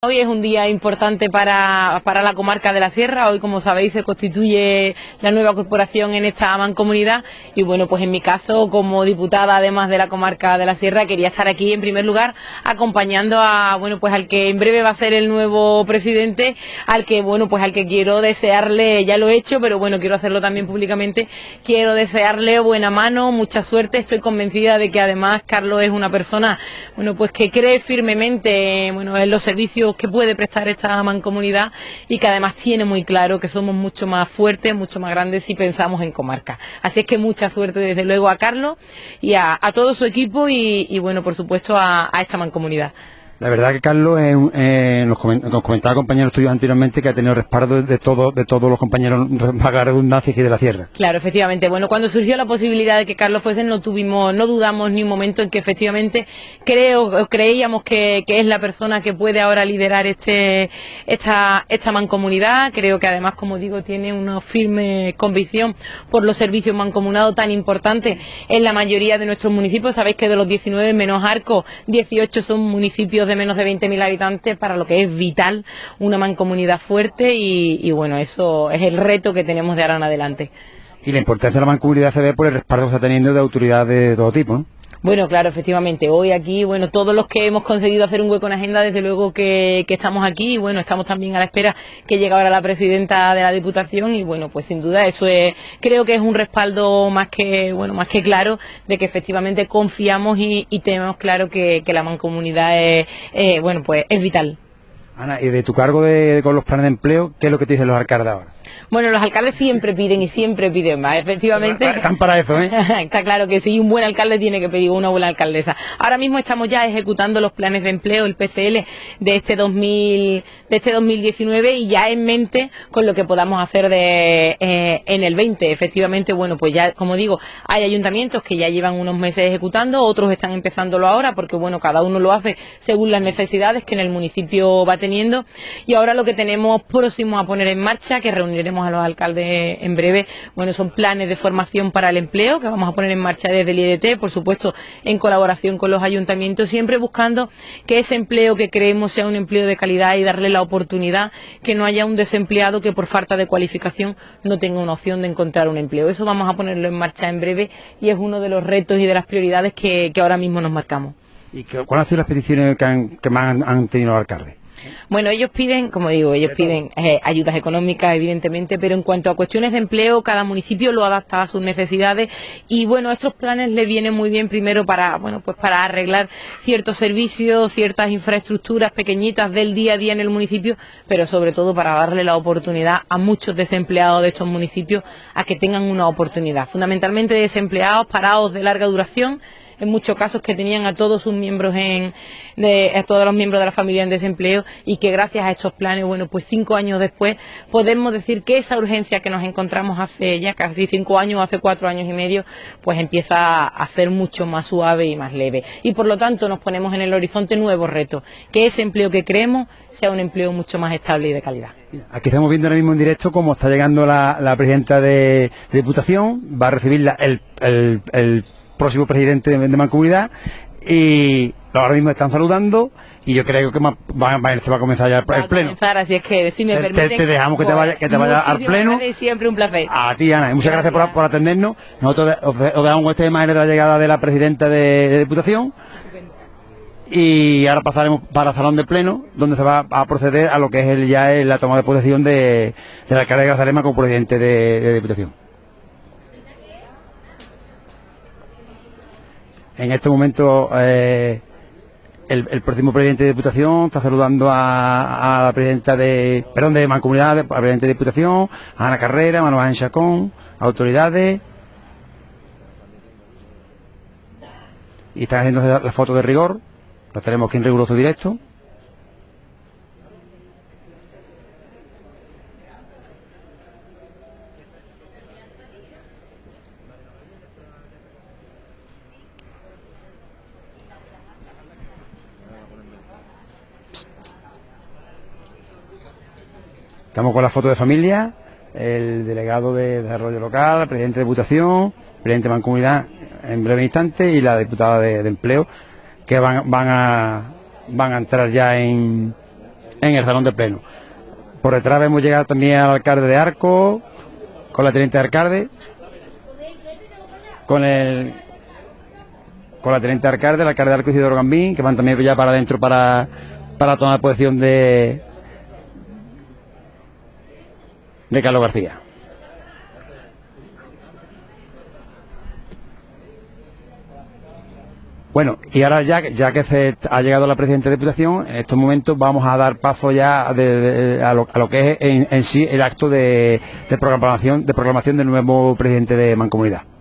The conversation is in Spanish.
Hoy es un día importante para la comarca de la Sierra. Hoy, como sabéis, se constituye la nueva corporación en esta mancomunidad y bueno, pues en mi caso, como diputada además de la comarca de la Sierra, quería estar aquí en primer lugar acompañando a, bueno, pues al que en breve va a ser el nuevo presidente, al que, bueno, pues al que quiero desearle, ya lo he hecho, pero bueno, quiero hacerlo también públicamente, quiero desearle buena mano, mucha suerte. Estoy convencida de que además Carlos es una persona, bueno, pues que cree firmemente, bueno, en los servicios que puede prestar esta mancomunidad y que además tiene muy claro que somos mucho más fuertes, mucho más grandes si pensamos en comarca. Así es que mucha suerte desde luego a Carlos y a todo su equipo y bueno, por supuesto a esta mancomunidad. La verdad que Carlos nos comentaba compañeros tuyos anteriormente que ha tenido respaldo de todos los compañeros, para la redundancia, aquí de la Sierra. Claro, efectivamente. Bueno, cuando surgió la posibilidad de que Carlos fuese, no dudamos ni un momento en que efectivamente creíamos que es la persona que puede ahora liderar esta mancomunidad. Creo que además, como digo, tiene una firme convicción por los servicios mancomunados tan importantes en la mayoría de nuestros municipios. Sabéis que de los 19 menos Arcos, 18 son municipios de menos de 20.000 habitantes, para lo que es vital una mancomunidad fuerte y bueno, eso es el reto que tenemos de ahora en adelante. Y la importancia de la mancomunidad se ve por el respaldo que está teniendo de autoridades de todo tipo, ¿no? Bueno, claro, efectivamente, hoy aquí, bueno, todos los que hemos conseguido hacer un hueco en agenda, desde luego que estamos aquí y bueno, estamos también a la espera que llegue ahora la presidenta de la Diputación y bueno, pues sin duda eso creo que es un respaldo más que claro de que efectivamente confiamos y tenemos claro que la mancomunidad bueno, pues es vital. Ana, y de tu cargo con los planes de empleo, ¿qué es lo que te dicen los alcaldes ahora? Bueno, los alcaldes siempre piden y siempre piden más, efectivamente. Están para eso, ¿eh? Está claro que sí, un buen alcalde tiene que pedir una buena alcaldesa. Ahora mismo estamos ya ejecutando los planes de empleo, el PCL de este 2019 y ya en mente con lo que podamos hacer en el 20. Efectivamente, bueno, pues ya, como digo, hay ayuntamientos que ya llevan unos meses ejecutando, otros están empezándolo ahora porque, bueno, cada uno lo hace según las necesidades que en el municipio va teniendo y ahora lo que tenemos próximo a poner en marcha, que reuniremos a los alcaldes en breve, bueno, son planes de formación para el empleo que vamos a poner en marcha desde el IDT, por supuesto en colaboración con los ayuntamientos, siempre buscando que ese empleo que creemos sea un empleo de calidad y darle la oportunidad, que no haya un desempleado que por falta de cualificación no tenga una opción de encontrar un empleo. Eso vamos a ponerlo en marcha en breve y es uno de los retos y de las prioridades que ahora mismo nos marcamos. ¿Y cuáles han sido las peticiones que más han tenido los alcaldes? Bueno, ellos piden, como digo, piden ayudas económicas, evidentemente, pero en cuanto a cuestiones de empleo, cada municipio lo adapta a sus necesidades y bueno, estos planes les vienen muy bien primero para, bueno, pues para arreglar ciertos servicios, ciertas infraestructuras pequeñitas del día a día en el municipio, pero sobre todo para darle la oportunidad a muchos desempleados de estos municipios a que tengan una oportunidad, fundamentalmente desempleados, parados de larga duración, en muchos casos que tenían a todos sus miembros a todos los miembros de la familia en desempleo y que gracias a estos planes, bueno, pues 5 años después podemos decir que esa urgencia que nos encontramos hace ya casi 5 años, hace 4 años y medio, pues empieza a ser mucho más suave y más leve. Y por lo tanto nos ponemos en el horizonte nuevos retos, que ese empleo que creemos sea un empleo mucho más estable y de calidad. Aquí estamos viendo ahora mismo en directo cómo está llegando la presidenta de Diputación, va a recibirla el próximo presidente de mancomunidad y ahora mismo están saludando y yo creo que se va a comenzar ya el pleno. Comenzar, así es que si me permiten, te dejamos que te vaya al pleno. Siempre un placer. A ti, Ana, y muchas gracias por atendernos. Nosotros os dejamos esta imagen de la llegada de la presidenta de Diputación y ahora pasaremos para el salón de pleno, donde se va a proceder a lo que es ya la toma de posesión del alcalde de Grazalema como presidente de Diputación. En este momento el próximo presidente de Diputación está saludando a la presidenta de Mancomunidad, a la presidenta de Diputación, a Ana Carrera, a Manuel Chacón, autoridades. Y están haciendo la foto de rigor, la tenemos aquí en riguroso directo. Estamos con la foto de familia, el delegado de Desarrollo Local, el presidente de Diputación, presidente de Mancomunidad en breve instante y la diputada de Empleo, que van a entrar ya en en el salón de pleno. Por detrás vemos llegar también al alcalde de Arco, con la teniente de alcalde, con la teniente de alcalde, el alcalde de Arco y Isidoro Gambín, que van también ya para adentro para tomar posición de Carlos García. Bueno, y ahora ya que se ha llegado la presidenta de Diputación, en estos momentos vamos a dar paso ya a lo que es en sí el acto de proclamación del nuevo presidente de Mancomunidad.